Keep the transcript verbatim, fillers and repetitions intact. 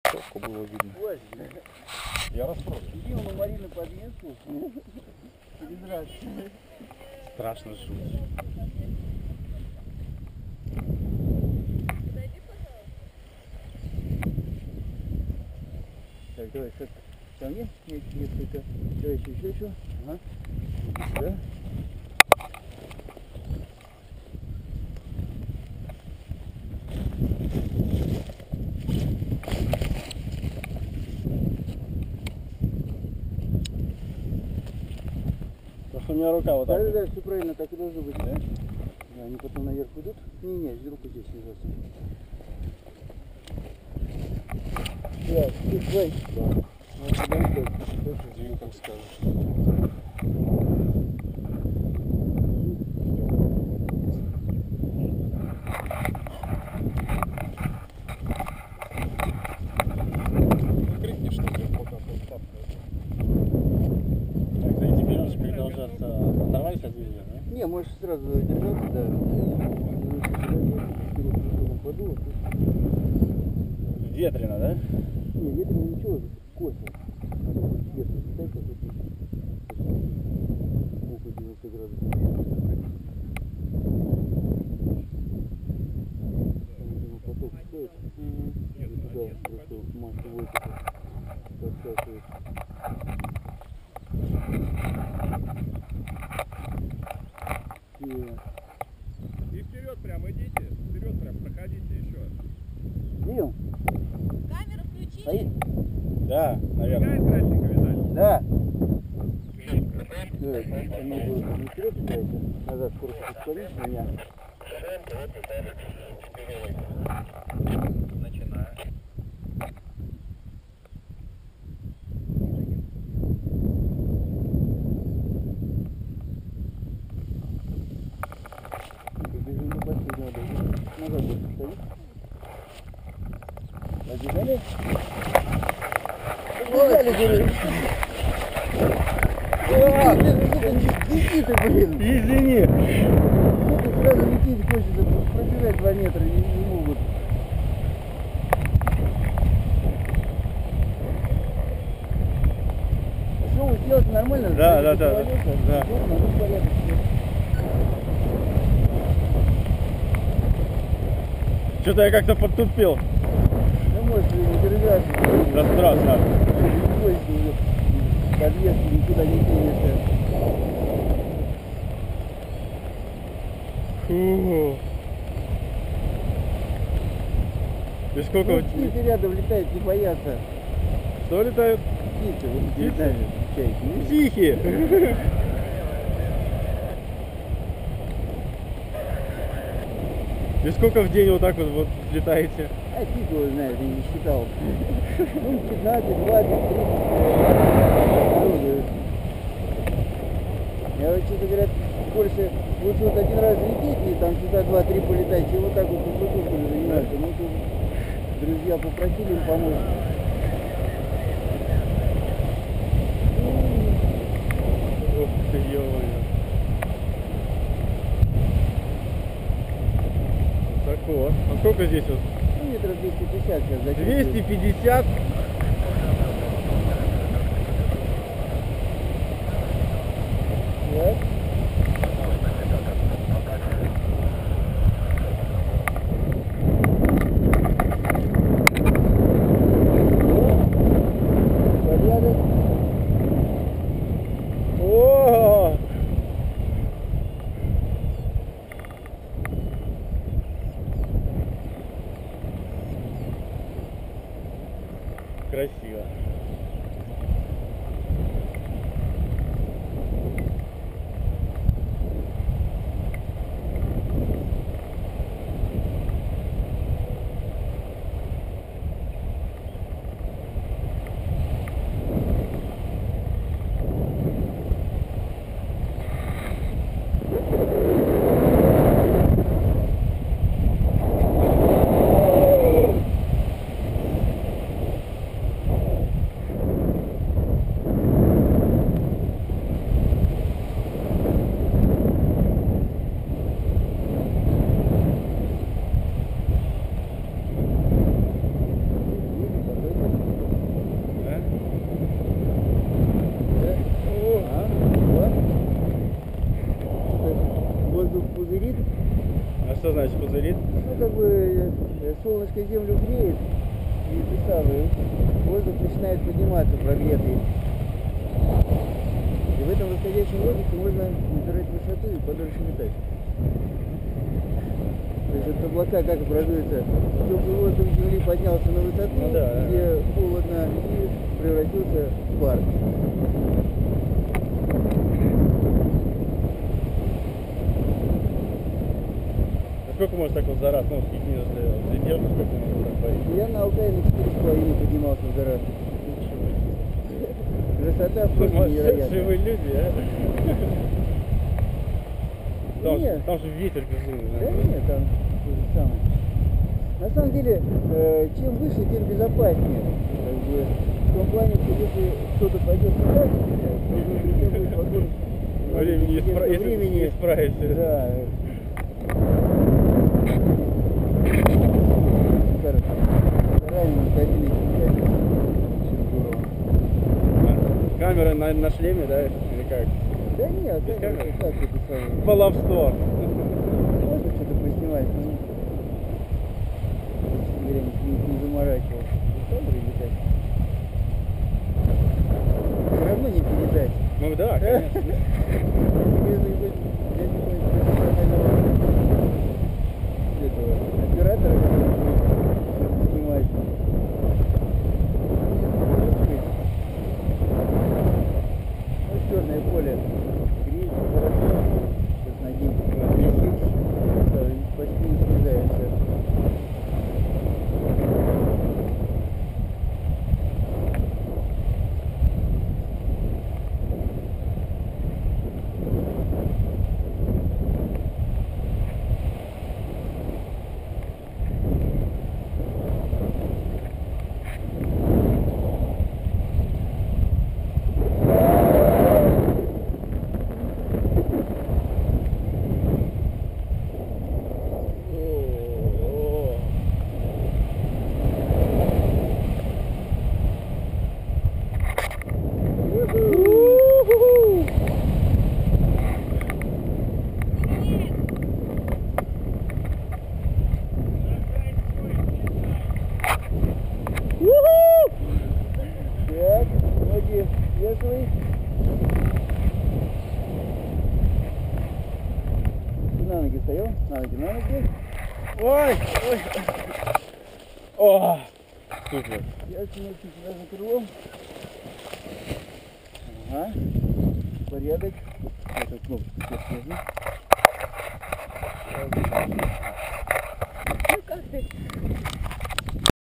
Четко было видно. Я расстроен. Иди он у Марины подъехал. Здравствуйте. Страшно жуть. Так, давай, как ко мне, несколько. Давай еще, еще, еще. Ага. Да. У меня рука вот так. Да, да, да, все правильно, так и должно быть, да? Да, они потом наверх идут. Не, не, руку здесь снизу. Да, давай. Да. Вот сюда, дальше звуком скажешь. Крикни, что ли, пока тапкает. Так, и теперь лучше продолжаться. Оторвались от движения, да? Не, можешь сразу держаться, да. Ветрено, да? Не, ветрено ничего, косо. Надо будет сверху ставить, а тут около девяноста градусов. Его поток стоит. И туда просто массу воздуха подсасывает. И вперед прям идите, вперед прям проходите еще. Где он? Камеру включили? Стоит? Да, наверное. Играет красненько, Виталий? Да. Да, я могу не вперед играть, назад скорость ускорить меня. Начинаю. Бежим до последнего даже. Назад больше стоит. Побежали? Побежали, говорю. А, иди ты, блин. Извини. Ну ты сразу лететь хочется, пробежать два метра, не, не могут. Что вы делаете нормально? Да, да, да, да. Что-то я как-то подтупил. Ну, может, не держаться. Да страшно. Подъезд никуда не денешься. Фу. И сколько... Ну, птицы рядом летают, не боятся. Что летают? Птицы, вот Птицы? летают, чайки. Тихие. И сколько в день вот так вот, вот летаете? А фиг его знает, я не считал. Ну, пятнадцать, двадцать, тридцать. Я вообще-то говорят, больше лучше вот один раз лететь и там часа два-три полетать, чем вот так вот по футболку заниматься. Ну, тут друзья попросили им помочь. Ох ты, ё-моё. Высоко. А сколько здесь вот? Ну, метров двести пятьдесят сейчас. двести пятьдесят. Да? Порядок. О! Красиво. как бы э, солнышко землю греет, и это самое, воздух начинает подниматься прогретый. И в этом восходящем воздухе можно набирать высоту и подольше летать. То есть от облака как образуется, теплый воздух Земли поднялся на высоту, Ну да, где холодно, и превратился в пар. А сколько может так вот за раз, ну, сколько ниже взлетел, сколько можно так парить? Я на Алтае на четыре с половиной поднимался в горах. Высота просто невероятная. Живые люди, а? Там, Нет. там же ветер безумный. Да нет, там то же самое. На самом деле, э, чем выше, тем безопаснее. Как бы, в том плане, что если кто-то пойдет не так, то нужно будет возможность Времени не, спра... если времени. не справишься. Да. Скажем, ранее ходили очень здорово. А, камера на, на шлеме, да, или как? Да нет, Без камера, камеры? как это самое. Баловство. Можно что-то поснимать, но честно говоря, не, не заморачивался. Без камеры летать. Все равно не передать. Ну да, конечно. Если быть, я не знаю, профессионального этого оператора, который будет снимать. Ну, черное поле. Греет хорошо. Сейчас на день почти не снижается. Так, ноги свешивай. Ты на ноги стоял? На ноги, на ноги. Ой, ой. О, супер. Я очень сюда за крылом. Ага. Порядок. Эту кнопку сейчас нажми. Ну как ты?